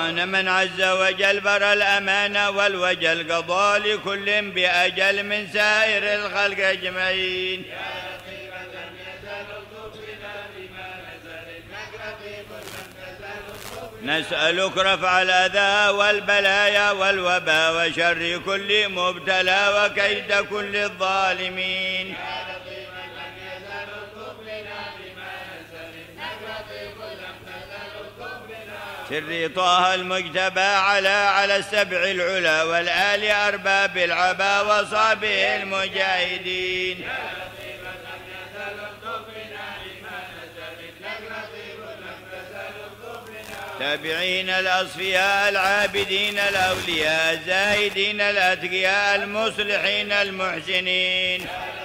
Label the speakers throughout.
Speaker 1: سبحان من عز وجل بر الأمان والوجل، قضى لكل بأجل من سائر الخلق أجمعين. نسألك رفع الأذى والبلايا والوباء وشر كل مبتلى وكيد كل الظالمين. سر طه المجتبى على السبع العلا والآل أرباب العبا وصابه المجاهدين. تابعين الأصفياء العابدين الأولياء الزاهدين الأتقياء المصلحين المحسنين.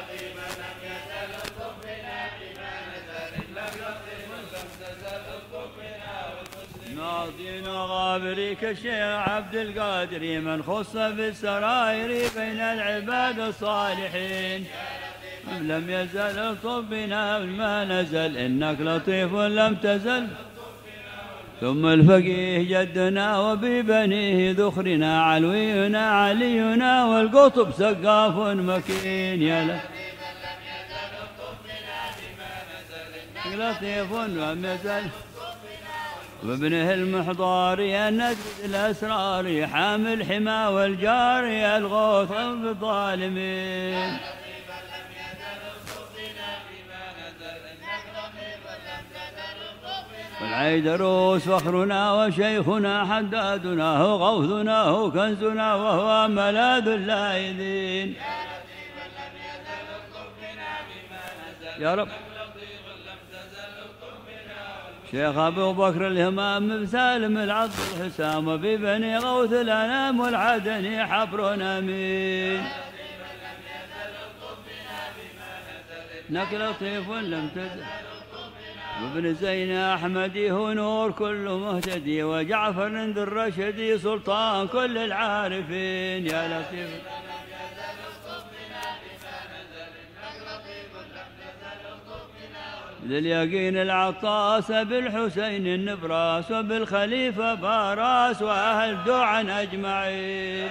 Speaker 1: ناظرين غابري كالشيخ عبد القادر من خص بالسرائر بين العباد الصالحين. لم يزل الطف بنا ما نزل إنك لطيف لم تزل. ثم الفقيه جدنا وببنيه ذخرنا علوينا علينا والقطب سقاف مكين. يا لطيف لم يزل وابنه المحضار النجد الأسرار حامل حما والجاري الغوث بالظالمين. والعيدروس فخرنا وشيخنا حدادنا هو غوثنا هو كنزنا وهو ملاذ اللاذين. يا رب شيخ أبو بكر الهمام بسالم العض الحسام وببني غوث الأنام والعدني حبر أمين. إنك لطيف لم تزل وابن زين أحمدي هو نور كل مهتدي وجعفر ذي الرشدي سلطان كل العارفين. يا لطيف ذي اليقين العطاس بالحسين النبراس وبالخليفة باراس وأهل دوعا أجمعين.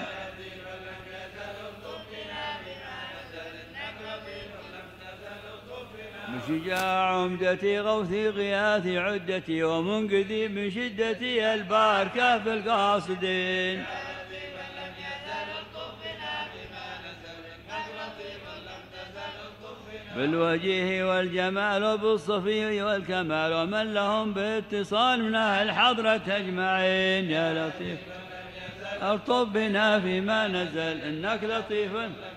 Speaker 1: بشجاع عمدتي غوثي غياثي عدتي ومنقذي من شدتي الباركة في القاصدين. بالوجيه والجمال وبالصفي والكمال ومن لهم باتصال من أهل الحضرة أجمعين. يا لطيف ارطب بنا فيما نزل إنك لطيف.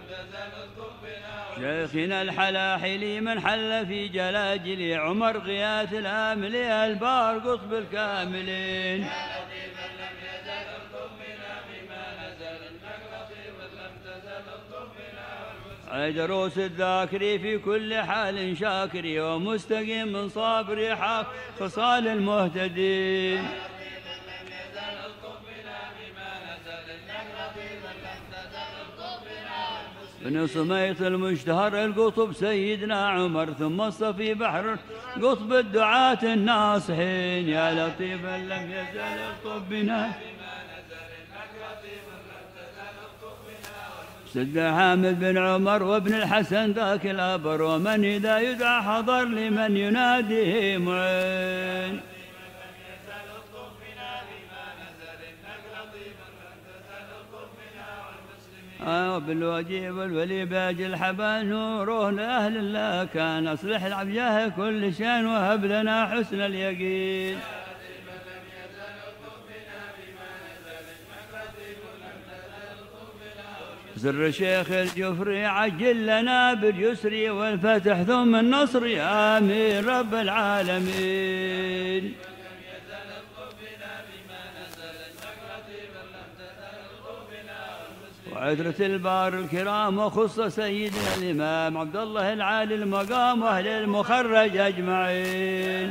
Speaker 1: شيخنا الحلاحلي من حل في جلاجلي عمر غياث الآملي البار قطب الكاملين. عيدروس الذاكري في كل حال شاكري ومستقيم من صابري حق خصال المهتدين. بن صميت المشتهر القطب سيدنا عمر ثم الصفي بحر قطب الدعاة الناصحين. يا لطيفا لم يزل الطب بنا سد حامد بن عمر وابن الحسن ذاك الأبر ومن إذا يدعى حضر لمن يناديه معين. وبالوجيه والولي باج الحبان نوره لأهل الله كان أصلح العبجاه كل شان وهب لنا حسن اليقين. سر شيخ الجفري عجل لنا باليسر والفتح ثم النصر آمين رب العالمين. وعترة البار الكرام وخص سيدنا الإمام عبد الله العالي المقام وأهل المخرج أجمعين.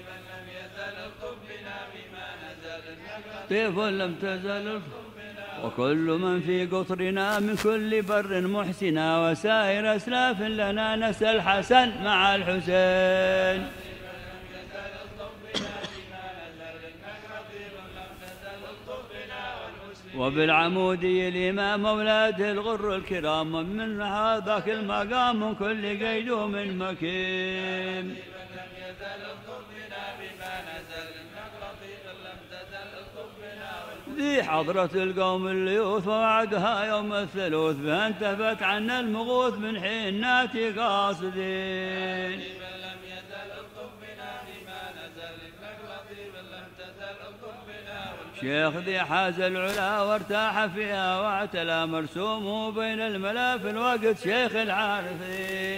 Speaker 1: طيف لم تزل وكل من في قطرنا من كل بر محسنا وسائر أسلاف لنا نسأل الحسن مع الحسين. وبالعمودي الإمام أولاده الغر الكرام من هذاك المقام من كل قيد ومن مكين. ذي حضرة القوم الليوث ووعدها يوم الثلوث فانتفت عنا المغوث من حين ناتي قاصدين. شيخ ذي حاز العلا وارتاح فيها واعتلى مرسومه بين الملا في الوقت شيخ العارفين.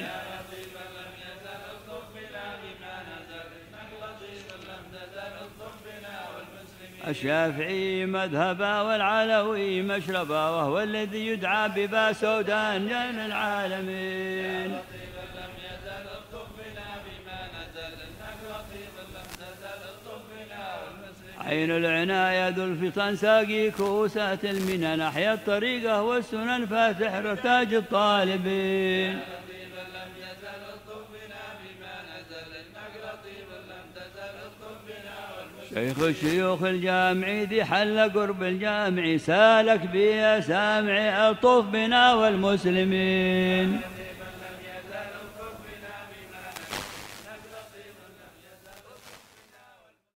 Speaker 1: الشافعي مذهبا والعلوي مشربا وهو الذي يدعى بباسودان جل العالمين. عين العناية ذو الفطن ساقي كوسات المنى نحيا الطريقة والسنن فاتح رتاج الطالبين. شيخ الشيوخ الجامعي ذي حل قرب الجامعي سالك بي سامعي الطف بنا والمسلمين.